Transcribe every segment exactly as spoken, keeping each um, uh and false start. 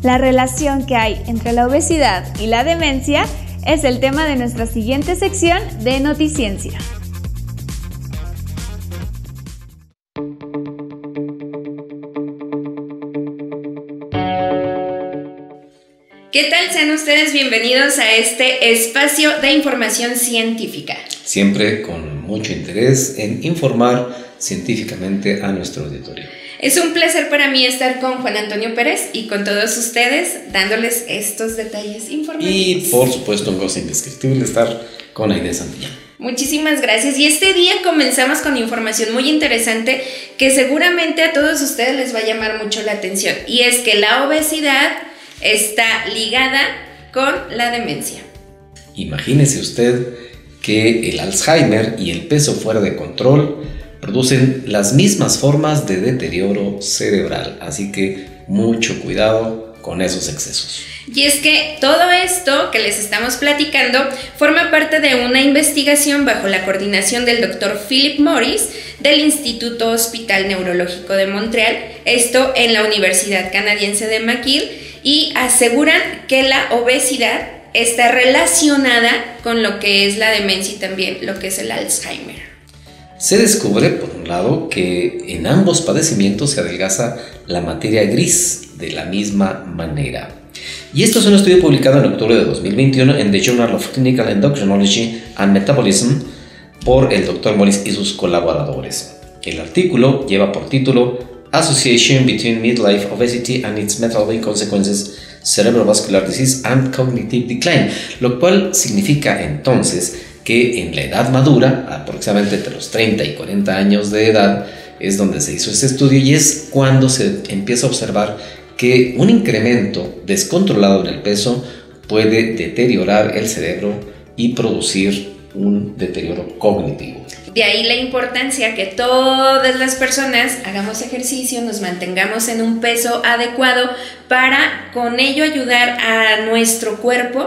La relación que hay entre la obesidad y la demencia es el tema de nuestra siguiente sección de Noticiencia. ¿Qué tal? Sean ustedes bienvenidos a este espacio de información científica. Siempre con mucho interés en informar científicamente a nuestro auditorio. Es un placer para mí estar con Juan Antonio Pérez y con todos ustedes dándoles estos detalles informativos. Y por supuesto un gozo indescriptible estar con Aide Santillán. Muchísimas gracias. Y este día comenzamos con información muy interesante que seguramente a todos ustedes les va a llamar mucho la atención. Y es que la obesidad está ligada con la demencia. Imagínese usted que el Alzheimer y el peso fuera de control producen las mismas formas de deterioro cerebral, así que mucho cuidado con esos excesos. Y es que todo esto que les estamos platicando forma parte de una investigación bajo la coordinación del doctor Philip Morris del Instituto Hospital Neurológico de Montreal, esto en la Universidad Canadiense de McGill, y aseguran que la obesidad está relacionada con lo que es la demencia y también lo que es el Alzheimer. Se descubre, por un lado, que en ambos padecimientos se adelgaza la materia gris de la misma manera. Y esto es un estudio publicado en octubre de dos mil veintiuno en The Journal of Clinical Endocrinology and Metabolism por el doctor Morris y sus colaboradores. El artículo lleva por título Association between Midlife Obesity and its Metabolic Consequences, Cerebrovascular Disease and Cognitive Decline, lo cual significa entonces que en la edad madura, aproximadamente entre los treinta y cuarenta años de edad, es donde se hizo este estudio y es cuando se empieza a observar que un incremento descontrolado en el peso puede deteriorar el cerebro y producir un deterioro cognitivo. De ahí la importancia que todas las personas hagamos ejercicio, nos mantengamos en un peso adecuado para con ello ayudar a nuestro cuerpo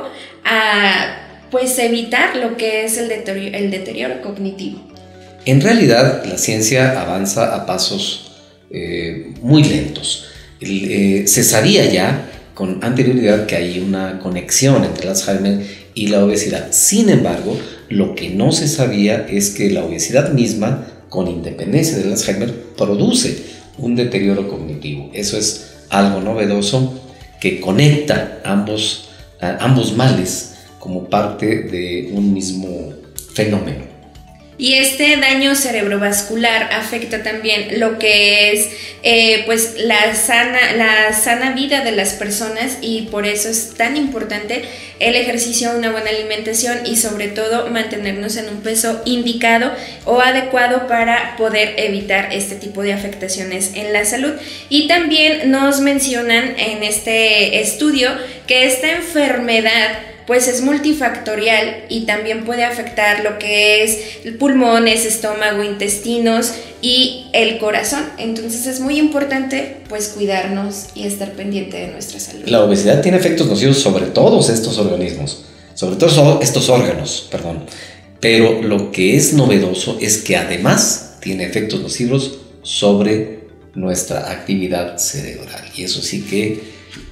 a pues evitar lo que es el deterioro, el deterioro cognitivo. En realidad la ciencia avanza a pasos eh, muy lentos. El, eh, se sabía ya con anterioridad que hay una conexión entre el Alzheimer y la obesidad. Sin embargo, lo que no se sabía es que la obesidad misma, con independencia del Alzheimer, produce un deterioro cognitivo. Eso es algo novedoso que conecta ambos, uh, ambos males como parte de un mismo fenómeno. Y este daño cerebrovascular afecta también lo que es eh, pues la sana, la sana vida de las personas, y por eso es tan importante el ejercicio, una buena alimentación y sobre todo mantenernos en un peso indicado o adecuado para poder evitar este tipo de afectaciones en la salud. Y también nos mencionan en este estudio que esta enfermedad pues es multifactorial y también puede afectar lo que es pulmones, estómago, intestinos y el corazón. Entonces es muy importante pues cuidarnos y estar pendiente de nuestra salud. La obesidad tiene efectos nocivos sobre todos estos organismos, sobre todos estos órganos, perdón. Pero lo que es novedoso es que además tiene efectos nocivos sobre nuestra actividad cerebral. Y eso sí que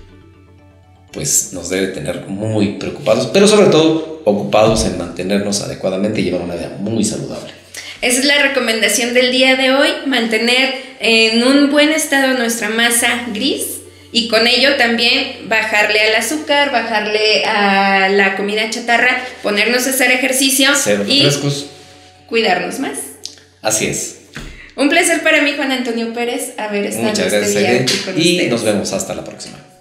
pues nos debe tener muy preocupados, pero sobre todo ocupados en mantenernos adecuadamente y llevar una vida muy saludable. Esa es la recomendación del día de hoy, mantener en un buen estado nuestra masa gris y con ello también bajarle al azúcar, bajarle a la comida chatarra, ponernos a hacer ejercicio Cero y refrescos. Cuidarnos más. Así es. Un placer para mí, Juan Antonio Pérez, haber estado Muchas este gracias, día Aide, aquí con y ustedes. Nos vemos hasta la próxima.